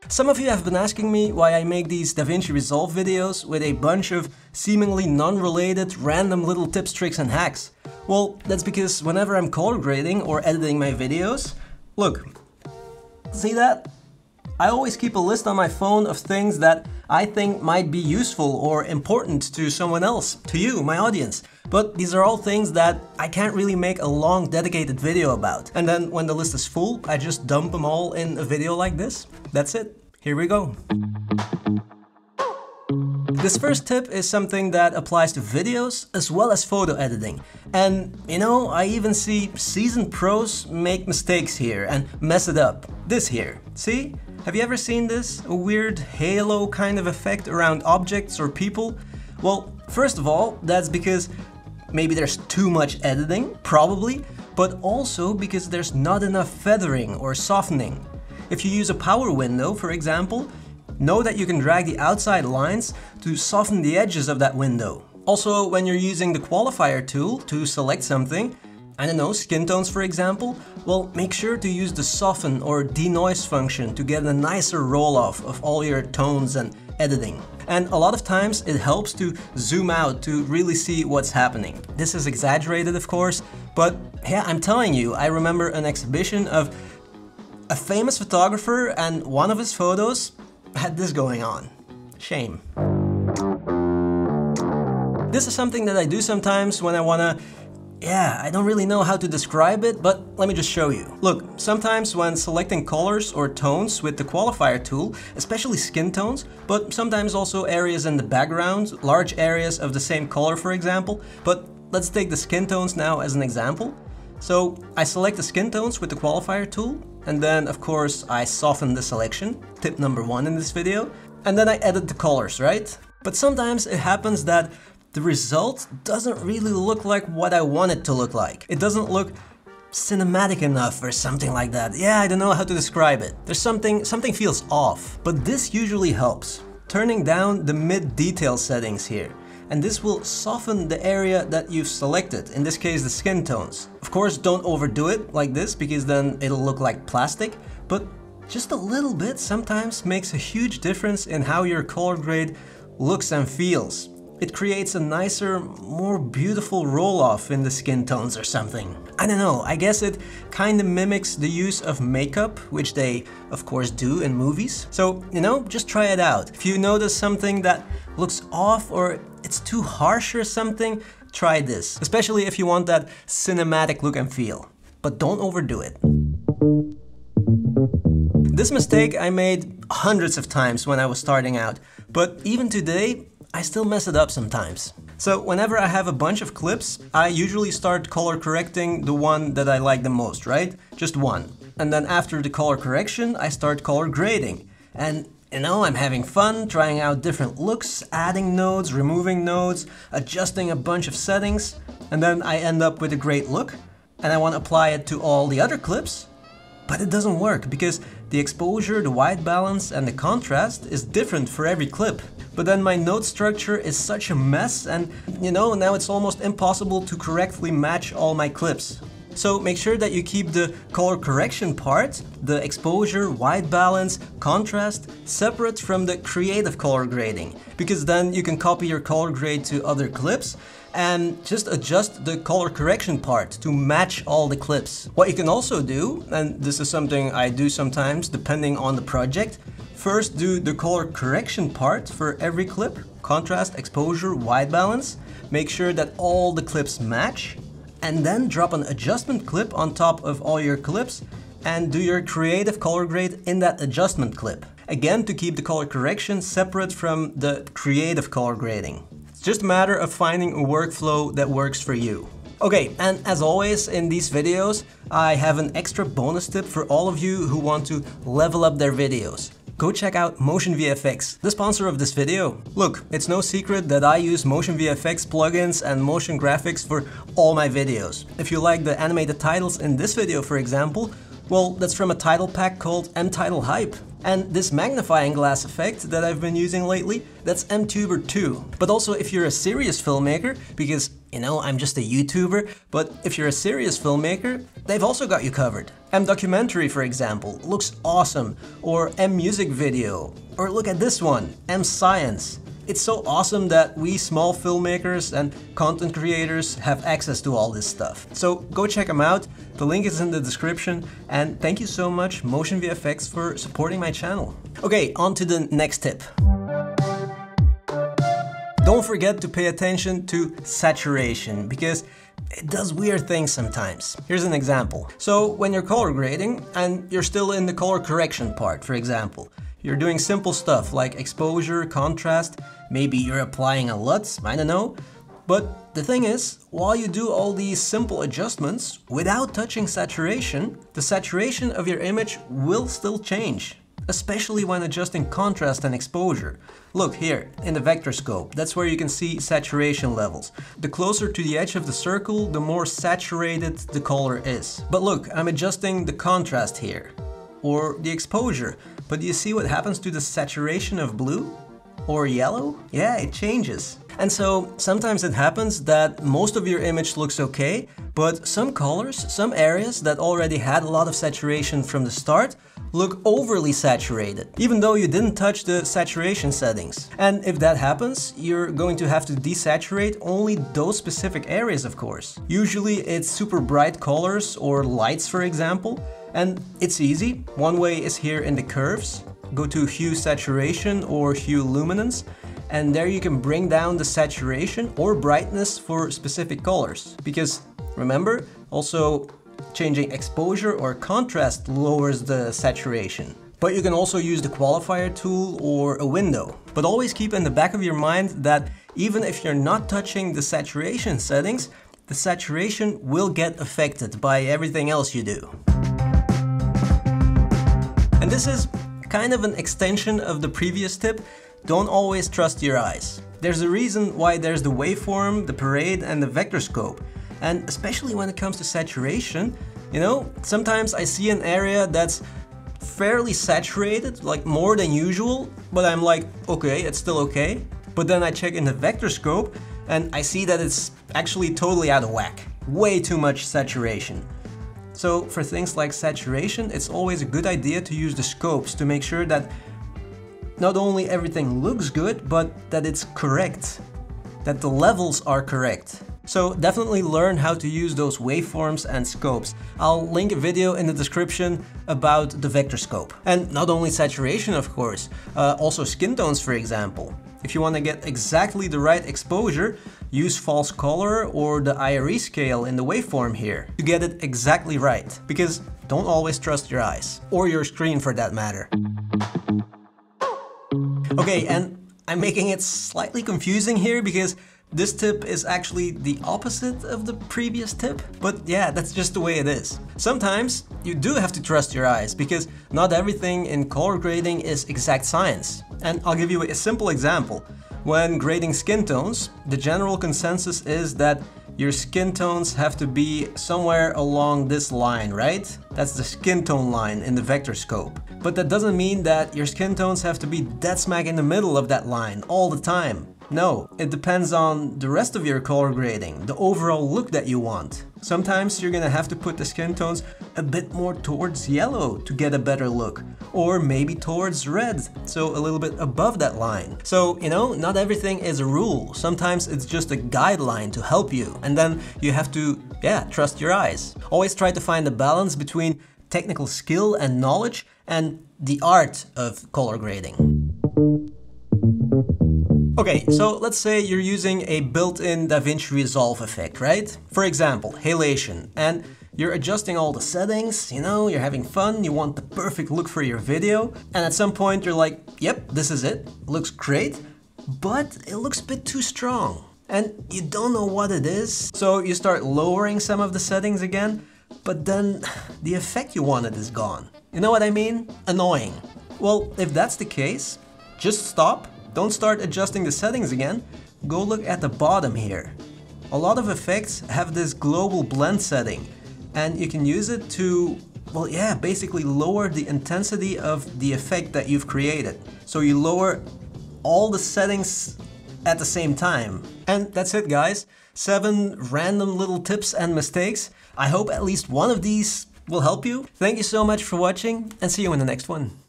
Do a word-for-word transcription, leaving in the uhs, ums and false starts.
Some of you have been asking me why I make these DaVinci Resolve videos with a bunch of seemingly non-related random little tips, tricks and hacks. Well, that's because whenever I'm color grading or editing my videos, look, see that? I always keep a list on my phone of things that I think might be useful or important to someone else, to you, my audience. But these are all things that I can't really make a long dedicated video about. And then when the list is full, I just dump them all in a video like this. That's it. Here we go. This first tip is something that applies to videos as well as photo editing. And you know, I even see seasoned pros make mistakes here and mess it up. This here, see? Have you ever seen this? A weird halo kind of effect around objects or people? Well, first of all, that's because maybe there's too much editing, probably, but also because there's not enough feathering or softening. If you use a power window, for example, know that you can drag the outside lines to soften the edges of that window. Also, when you're using the qualifier tool to select something, I don't know, skin tones for example, well, make sure to use the soften or denoise function to get a nicer roll-off of all your tones and editing. And a lot of times it helps to zoom out to really see what's happening. This is exaggerated, of course, but yeah, I'm telling you, I remember an exhibition of a famous photographer and one of his photos had this going on. Shame. This is something that I do sometimes when I wanna, yeah, I don't really know how to describe it, but let me just show you. Look, sometimes when selecting colors or tones with the qualifier tool, especially skin tones, but sometimes also areas in the background, large areas of the same color for example, but let's take the skin tones now as an example. So I select the skin tones with the qualifier tool, and then of course I soften the selection, tip number one in this video, and then I edit the colors, right? But sometimes it happens that the result doesn't really look like what I want it to look like. It doesn't look cinematic enough or something like that. Yeah, I don't know how to describe it. There's something, something feels off. But this usually helps. Turning down the mid-detail settings here. And this will soften the area that you've selected, in this case the skin tones. Of course, don't overdo it like this because then it'll look like plastic, but just a little bit sometimes makes a huge difference in how your color grade looks and feels. It creates a nicer, more beautiful roll-off in the skin tones or something. I don't know, I guess it kind of mimics the use of makeup, which they of course do in movies. So, you know, just try it out. If you notice something that looks off or it's too harsh or something, try this. Especially if you want that cinematic look and feel. But don't overdo it. This mistake I made hundreds of times when I was starting out, but even today, I still mess it up sometimes. So whenever I have a bunch of clips, I usually start color correcting the one that I like the most, right? Just one. And then after the color correction, I start color grading. And you know, I'm having fun trying out different looks, adding nodes, removing nodes, adjusting a bunch of settings, and then I end up with a great look, and I want to apply it to all the other clips. But it doesn't work because the exposure, the white balance and the contrast is different for every clip. But then my node structure is such a mess and, you know, now it's almost impossible to correctly match all my clips. So make sure that you keep the color correction part, the exposure, white balance, contrast, separate from the creative color grading. Because then you can copy your color grade to other clips and just adjust the color correction part to match all the clips. What you can also do, and this is something I do sometimes depending on the project, first do the color correction part for every clip, contrast, exposure, white balance, make sure that all the clips match, and then drop an adjustment clip on top of all your clips and do your creative color grade in that adjustment clip. Again, to keep the color correction separate from the creative color grading. It's just a matter of finding a workflow that works for you. Okay, and as always in these videos, I have an extra bonus tip for all of you who want to level up their videos. Go check out Motion V F X, the sponsor of this video. Look, it's no secret that I use Motion V F X plugins and motion graphics for all my videos. If you like the animated titles in this video, for example, well, that's from a title pack called M-Title Hype. And this magnifying glass effect that I've been using lately, that's M Tuber two. But also if you're a serious filmmaker, because you know, I'm just a YouTuber, but if you're a serious filmmaker, they've also got you covered. M Documentary, for example, looks awesome, or M Music Video, or look at this one, M Science. It's so awesome that we small filmmakers and content creators have access to all this stuff. So go check them out, the link is in the description, and thank you so much Motion V F X for supporting my channel. Okay, on to the next tip. Don't forget to pay attention to saturation, because it does weird things sometimes. Here's an example. So when you're color grading and you're still in the color correction part, for example, you're doing simple stuff like exposure, contrast, maybe you're applying a L U T, I don't know. But the thing is, while you do all these simple adjustments without touching saturation, the saturation of your image will still change, especially when adjusting contrast and exposure. Look here, in the vector scope, that's where you can see saturation levels. The closer to the edge of the circle, the more saturated the color is. But look, I'm adjusting the contrast here, or the exposure, but do you see what happens to the saturation of blue? Or yellow? Yeah, it changes. And so sometimes it happens that most of your image looks okay, but some colors, some areas that already had a lot of saturation from the start, look overly saturated, even though you didn't touch the saturation settings. And if that happens, you're going to have to desaturate only those specific areas, of course. Usually it's super bright colors or lights, for example, and it's easy. One way is here in the curves. Go to Hue Saturation or Hue Luminance, and there you can bring down the saturation or brightness for specific colors. Because remember, also changing exposure or contrast lowers the saturation. But you can also use the qualifier tool or a window. But always keep in the back of your mind that even if you're not touching the saturation settings, the saturation will get affected by everything else you do. And this is kind of an extension of the previous tip. Don't always trust your eyes. There's a reason why there's the waveform, the parade, and the vector scope. And especially when it comes to saturation, you know, sometimes I see an area that's fairly saturated, like more than usual, but I'm like, okay, it's still okay. But then I check in the vector scope and I see that it's actually totally out of whack. Way too much saturation. So for things like saturation, it's always a good idea to use the scopes to make sure that not only everything looks good, but that it's correct, that the levels are correct. So definitely learn how to use those waveforms and scopes. I'll link a video in the description about the vector scope. And not only saturation, of course, uh, also skin tones, for example. If you want to get exactly the right exposure, use false color or the I R E scale in the waveform here to get it exactly right. Because don't always trust your eyes, or your screen for that matter. Okay, and I'm making it slightly confusing here because this tip is actually the opposite of the previous tip, but yeah, that's just the way it is. Sometimes you do have to trust your eyes because not everything in color grading is exact science. And I'll give you a simple example. When grading skin tones, the general consensus is that your skin tones have to be somewhere along this line, right? That's the skin tone line in the vector scope. But that doesn't mean that your skin tones have to be dead smack in the middle of that line all the time. No, it depends on the rest of your color grading, the overall look that you want. Sometimes you're gonna have to put the skin tones a bit more towards yellow to get a better look, or maybe towards red, so a little bit above that line. So, you know, not everything is a rule. Sometimes it's just a guideline to help you, and then you have to, yeah, trust your eyes. Always try to find a balance between technical skill and knowledge and the art of color grading. Okay, so let's say you're using a built-in DaVinci Resolve effect, right? For example, halation, and you're adjusting all the settings, you know, you're having fun, you want the perfect look for your video, and at some point you're like, yep, this is it, looks great, but it looks a bit too strong, and you don't know what it is, so you start lowering some of the settings again, but then the effect you wanted is gone. You know what I mean? Annoying. Well, if that's the case, just stop. Don't start adjusting the settings again, go look at the bottom here. A lot of effects have this global blend setting, and you can use it to, well yeah, basically lower the intensity of the effect that you've created. So you lower all the settings at the same time. And that's it, guys. seven random little tips and mistakes. I hope at least one of these will help you. Thank you so much for watching and see you in the next one.